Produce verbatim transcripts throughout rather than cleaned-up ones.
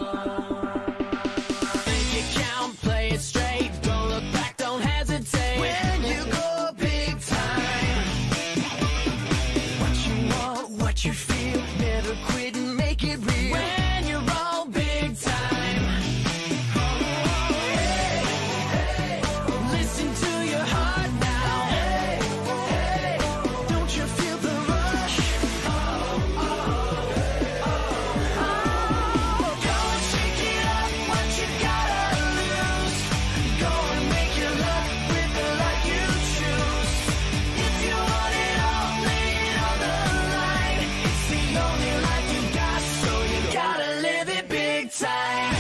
Think you count, play it straight. Don't look back, don't hesitate. When you go big time, what you want, what you feel, never quit and make it real. When you're all big time, hey, hey, listen to your heart now. Hey, hey, don't you feel the rush? Oh, oh, oh, oh. Go and shake it up, what you gotta lose. Go and make your luck with the life you choose. If you want it all, lay it on the line. It's the only life you got, so you gotta live it big time.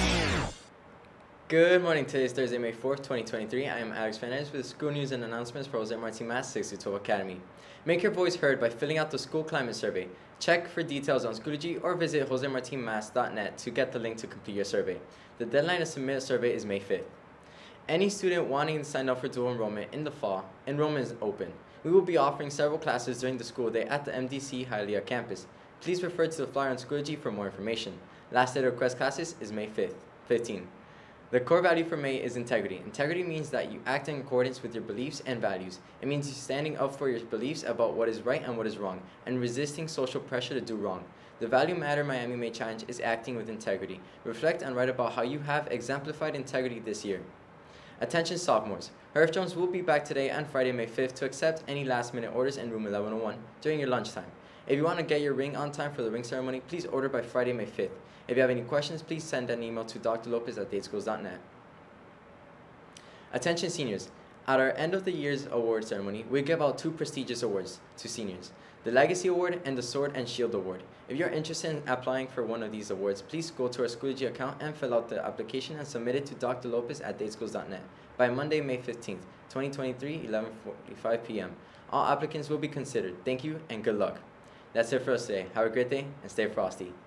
Good morning. Today is Thursday, May fourth, twenty twenty-three. I am Alex Fernandez with school news and announcements for Jose Marti Mas six to twelve Academy. Make your voice heard by filling out the school climate survey. Check for details on Schoology or visit jose martin mas dot net to get the link to complete your survey. The deadline to submit a survey is May fifth. Any student wanting to sign up for dual enrollment in the fall, enrollment is open. We will be offering several classes during the school day at the M D C Hialeah campus. Please refer to the flyer on Schoology for more information. Last day to request classes is May fifth, fifteenth. The core value for May is integrity. Integrity means that you act in accordance with your beliefs and values. It means you standing up for your beliefs about what is right and what is wrong, and resisting social pressure to do wrong. The Value Matter Miami May Challenge is acting with integrity. Reflect and write about how you have exemplified integrity this year. Attention sophomores. Herf Jones will be back today and Friday, May fifth to accept any last minute orders in room eleven oh one during your lunchtime. If you want to get your ring on time for the ring ceremony, please order by Friday, May fifth. If you have any questions, please send an email to d r lopez at dateschools dot net. Attention seniors. At our end of the year's award ceremony, we give out two prestigious awards to seniors, the Legacy Award and the Sword and Shield Award. If you're interested in applying for one of these awards, please go to our Schoology account and fill out the application and submit it to d r lopez at dateschools dot net by Monday, May fifteenth, twenty twenty-three, eleven forty-five p m All applicants will be considered. Thank you and good luck. That's it for us today. Have a great day and stay frosty.